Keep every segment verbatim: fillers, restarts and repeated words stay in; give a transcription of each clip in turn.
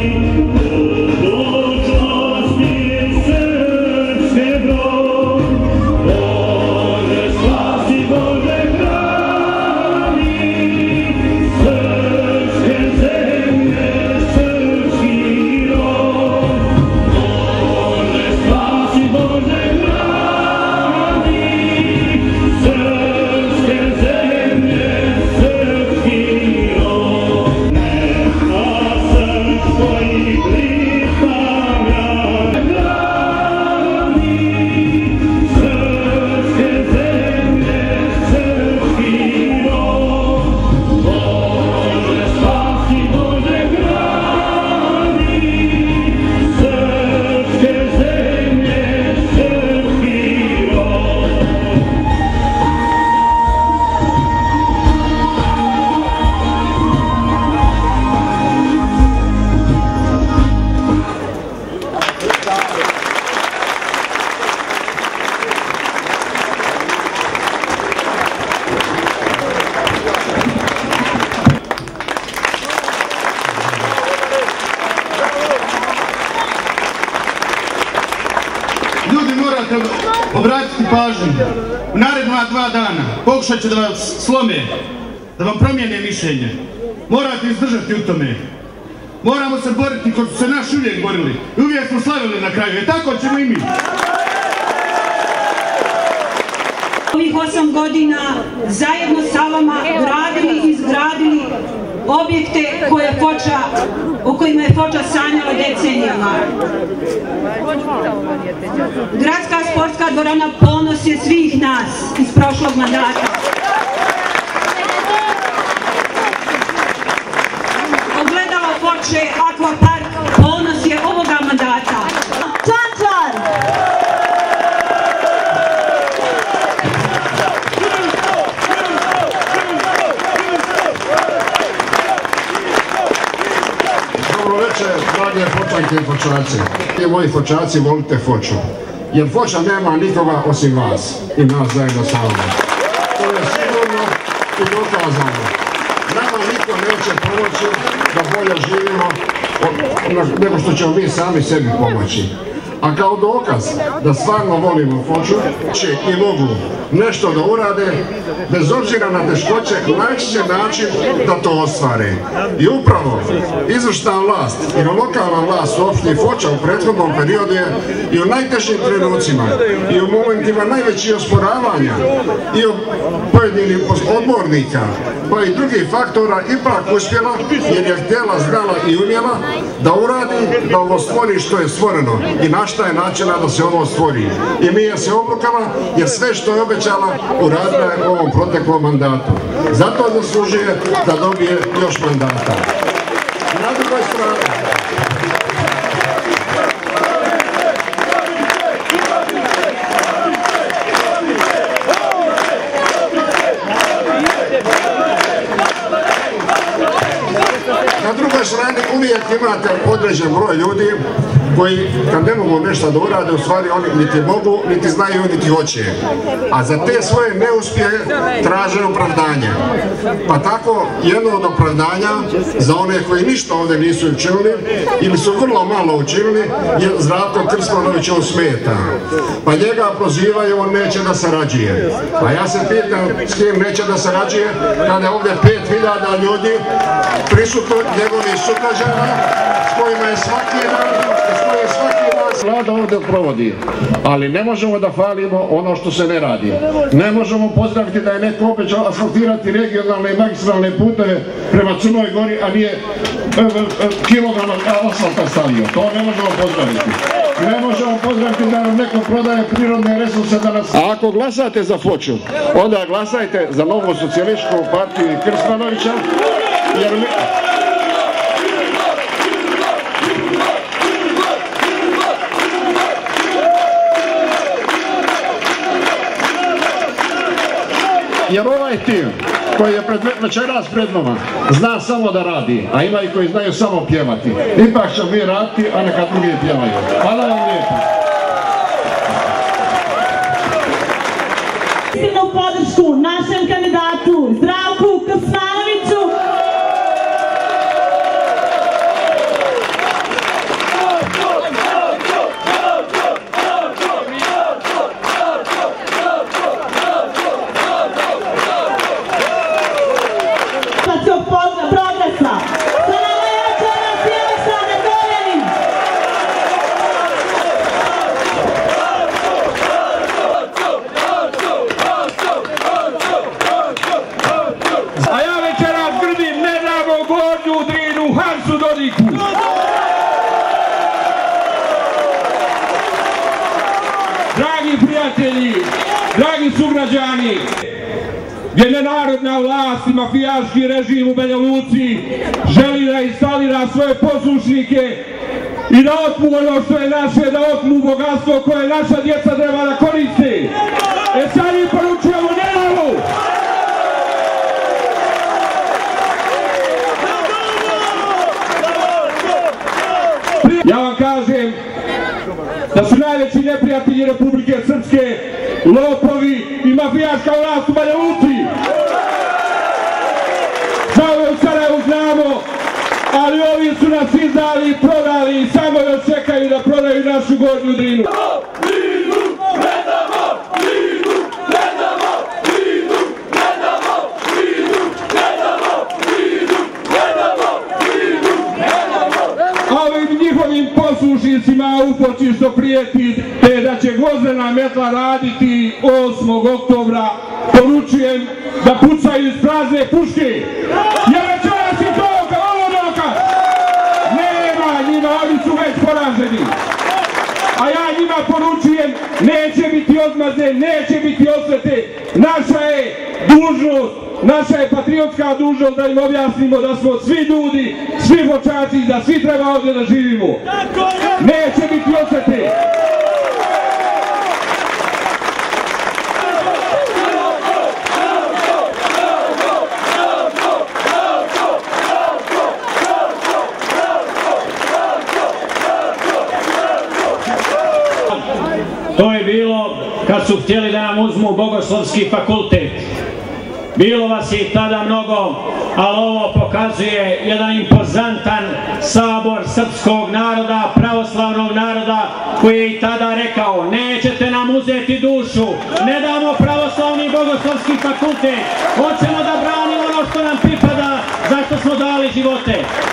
Obratite pažnju, u naredna dva dana pokušat će da vas slome, da vam promijene mišljenje. Morate izdržati u tome. Moramo se boriti kao su se naši uvijek borili. I uvijek smo slavili na kraju. E tako ćemo i mi. Ovih osam godina zajedno sa vama gradili i izgradili objekte koje Foča, o kojima je Foča sanjala decenijama. Gradska sportska dvorana ponos je svih nas iz prošlog mandata. Ogledalo Foče, akvapark, ponos je ovoga mandata. Čančar! Dobro večer, drage Fočanke i Fočaci. I moji Fočaci, volite Foču. Jer Foča nema nikoga osim vas i nas zajedno sa vama. To je sigurno i dokazano. Nama niko neće pomoći da bolje živimo nego što ćemo mi sami sebi pomoći. A kao dokaz da stvarno volimo Foču, će i mogu nešto da urade, bez obzira na teškoće, naći će način da to ostvare. I upravo izvršna vlast i lokalna vlast u opštini Foča u prethodnom periodu je i u najtežim trenucima i u momentima najvećih osporavanja i u pojedinih odbornika pa i drugih faktora ipak uspjela, jer je htjela, znala i umjela da uradi, da ovo stvori što je stvoreno i na šta je načina da se ovo stvori. I mi je se obrukala jer sve što je obećala uradila je u ovom proteklom mandatu. Zato zaslužuje da dobije još mandata. Na drugoj strani, na drugoj strani uvijek imate određen broj ljudi koji kad ne mogu nešto da urade, u stvari oni niti mogu, niti znaju, niti hoće. A za te svoje neuspjehe traže opravdanje. Pa tako jedno od opravdanja za one koji ništa ovdje nisu učinili ili su vrlo malo učinili je Zdravko Krspanović, on smeta. Pa njega prozivaju, on neće da sarađuje. A ja se pitam s kim neće da sarađuje kada je ovdje pet hiljada ljudi prisutno njegovih sugrađana s kojima je svaki dan Vlada ovdje provodi, ali ne možemo da falimo ono što se ne radi. Ne možemo pozdraviti da je neko obećao asfaltirati regionalne i magistralne puteve prema Crnoj Gori, a nije kilograma asfalta stavio. To ne možemo pozdraviti. Ne možemo pozdraviti da nam neko prodaje prirodne resurse danas. A ako glasate za Foču, onda glasajte za Novu socijalističku partiju i Krspanovića, jer mi... Jer ovaj tim koji je večeras pred nama zna samo da radi, a ima i koji znaju samo pjevati. Ipak ćemo mi raditi, a neka drugi pjevaju. Hvala vam lijepo. Iskrenu podršku našem kandidatu Zdravku Krspanoviću. put. Dragi prijatelji, dragi sugrađani, gdje nenarodna vlast i mafijaški režim u Banja Luci želi da instalira svoje poslušnike i da otmu ono što je naše, da otmu bogatstvo koje naša djeca treba da koriste. E sad im poručujemo nemalu! Ja vam kažem da su najveći neprijatelji Republike Srpske lopovi i mafijaška vlast u Banja Luci. Za ove u Sarajevu znamo, ali ovi su nas izdali i prodali i samo još čekaju da prodaju našu Gornju Drinu. Poslušnicima upoči što prijeti te da će gvozdena metla raditi osmog oktobra, poručujem da pucaju iz prazne puške. Jer večeras i to kao onoka nema njima, oni su već poraženi. A ja njima poručujem, neće biti odmazde, neće biti osvete. Naša je dužnost, naša je patriotska dužnost da im objasnimo da smo svi ljudi, svi vočaci, da svi treba ovdje da živimo. Neće biti osvete. To je bilo kad su htjeli da nam uzmu Bogoslovski fakultet. Bilo vas je i tada mnogo, ali ovo pokazuje jedan impozantan sabor srpskog naroda, pravoslavnog naroda, koji je i tada rekao: nećete nam uzeti dušu, ne damo pravoslavni Bogoslovski fakultet, hoćemo da branimo ono što nam pripada, zašto smo dali živote.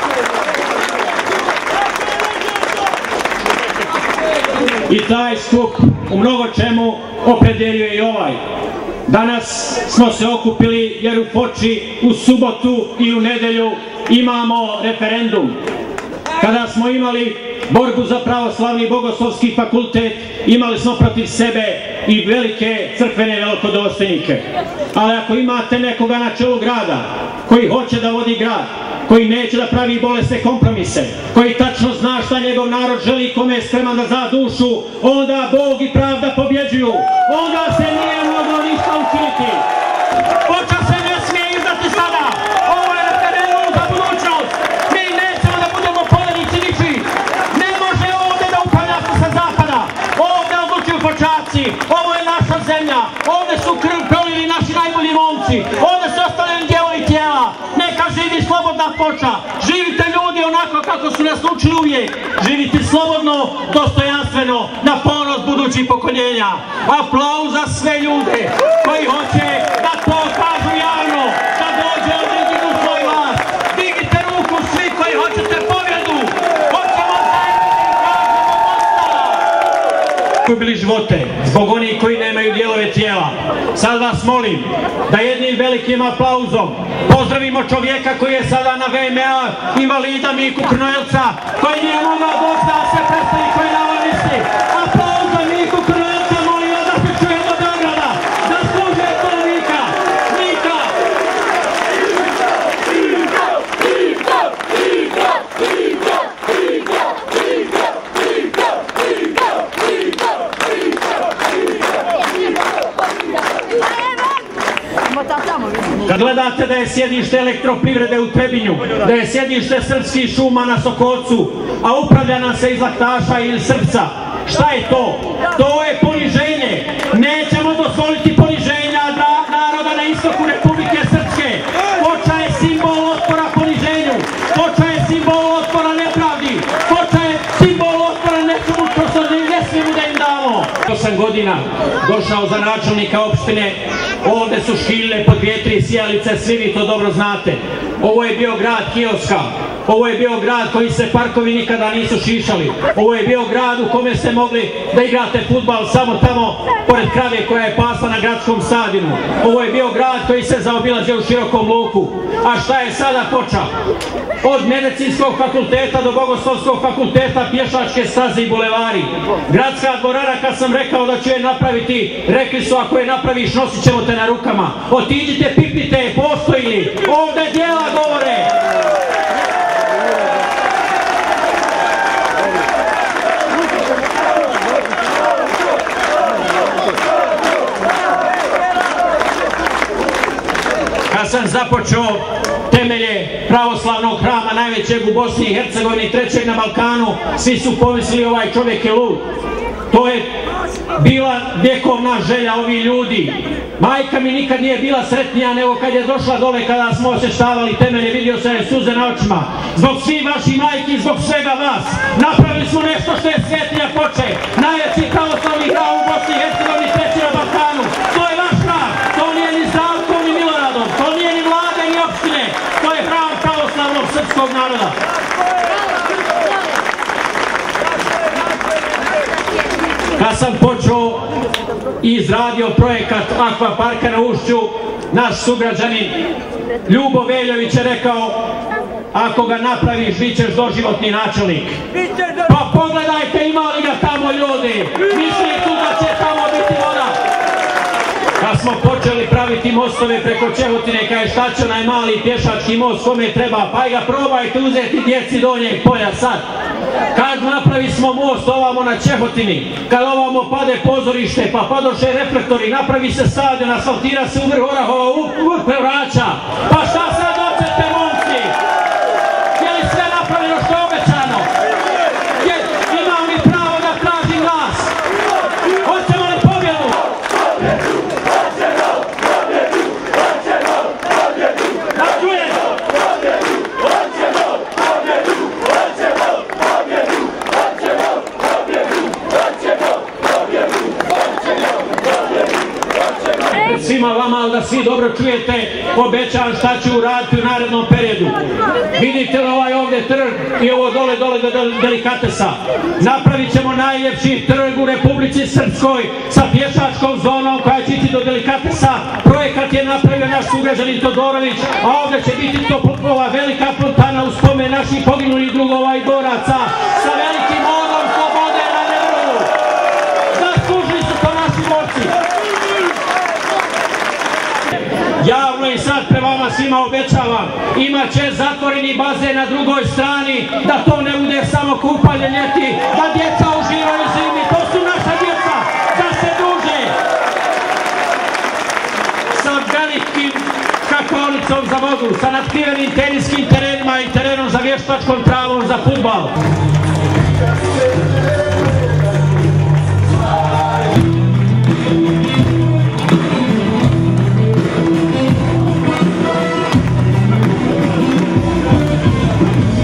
I taj skup u mnogo čemu opredeljuje i ovaj. Danas smo se okupili jer u Foči u subotu i u nedelju imamo referendum. Kada smo imali borbu za pravoslavni Bogoslovski fakultet, imali smo protiv sebe i velike crkvene velikodostojnike. Ali ako imate nekoga na čelu grada koji hoće da vodi grad, koji neće da pravi bolesne kompromise, koji tačno zna šta njegov narod želi i kome je spreman da za dušu, onda Bog i pravda pobjeđuju. Onda se nije moglo ništa učiniti. Foča se ne smije izdati sada. Ovo je referendum za budućnost. Mi nećemo da budemo polednici niči. Ne može ovdje da upravljate sa zapada. Ovdje odlučuju Fočaci. Ovo je naša zemlja. Ovdje su krv prolili naši najbolji momci. Ovdje su ostavljeni dijelovi tijela. Neka živi slobodna Foča. Živite ljudi onako kako su nas učili uvijek. Živite slobodno, dostojanstveno, na ponos budućih pokoljenja. Aplauz za sve ljude koji hoće da to kažu javno, da dođe od dignu svoj glas. Dignite ruku svi koji hoćete pobjedu. Hoćemo zajedno da kažemo ostala. Gubili živote zbog onih koji nemaju dijelove tijela. Sad vas molim da jednim velikim aplauzom pozdravimo čovjeka koji je sada na V M A, invalida Miku Krnojelca, koji nije mogao doći da se predstavi koji na ovo misli. Aplauz za Miku Krnojelca, molimo da se čuje do Beograda. Zaslužuje to Mika. Mika! Kad gledate da je sjedište elektroprivrede u Trebinju, da je sjedište srpskih šuma na Sokocu, a upravlja nam se iz Laktaša ili Srpca, šta je to? To je poniženje. Nećemo dozvoliti poniženja naroda na istoku Republike Srpske. Foča je simbol otpora poniženju. Foča je simbol otpora nepravdi. Foča je simbol otpora nečemu što ne smijemo da im damo. osam godina došao za načelnika opštine ovde su škiljne po dvije, tri sjelice, svi vi to dobro znate. Ovo je bio grad kioska, ovo je bio grad koji se parkovi nikada nisu šišali, ovo je bio grad u kome ste mogli da igrate fudbal samo tamo pored krave koja je pasla na gradskom stadionu. Ovo je bio grad koji se zaobilazio u širokom luku. A šta je sada Foča? Od medicinskog fakulteta do bogoslovskog fakulteta, pješačke staze i bulevari. Gradska dvorana, kad sam rekao da ću je napraviti, rekli su ako je napraviš nosit ćemo te na rukama. Otiđite, pipite, postoji li? Ovde djela govore! Kad sam započeo temelje pravoslavnog hrama najvećeg u Bosni i Hercegovini, trećeg na Balkanu, svi su pomislili ovaj čovjek je lud. To je bila vjekovna želja ovih ljudi. Majka mi nikad nije bila sretnija nego kad je došla dole kada smo osještavali temelje, vidio se je suze na očima. Zbog svih vaših majki, zbog svega vas, napravili smo nešto što je svetinja Foče, najveći pravoslavni hram u Bosni i Hercegovini, treći na Balkanu. To je vaš hram, to nije ni Zdravkom ni Miloradom, to nije ni vlade ni opštine, to je hram pravoslavnog srpskog naroda. Kad sam počeo i izradio projekat akvaparka na Ušću, naš sugrađanin Ljubo Veljović je rekao ako ga napraviš bit ćeš doživotni načelnik. Pa pogledajte ima li ga tamo ljudi, misli tu da će tamo biti voda. Kad smo počeli praviti mostove preko Čehotine, kaj šta će onaj mali pješački most kome treba, pa ga probajte uzeti djeci donjeg polja sad. Kad napravi smo most ovamo na Čehotini, kad ovamo pade pozorište, pa padoše reflektori, napravi se stadion, asfaltira se u vrh Orahova, u vrh Vraća, pa šta sad hoćete momci? Je li sve napravljeno što je obećano? Imam li pravo da tražim glas? Hoćemo li pobjedu? Da čujem! Svima vama, ali da svi dobro čujete, obećavam šta ću uraditi u narednom periodu. Vidite li ovaj ovdje trg i ovo dole dole do delikatesa? Napravit ćemo najljepši trg u Republici Srpskoj sa pješačkom zonom koja će ići do delikatesa. Projekat je napravio naš sugrađanin Todorović, a ovdje će biti to ova velika fontana u spomen naših poginulih drugova i boraca sa velikim odom slobode na nebu. Zaslužili su to naši borci. Javno i sad pre vama svima obećavam, imat će zatvoreni bazen na drugoj strani, da to ne bude samo kupanje ljeti, da djeca uživaju zimi, to su naša djeca, da se druže. Sa velikim skakonicom za vodu, sa natkrivenim teniskim terenima i terenom za vještačkom travom za fudbal.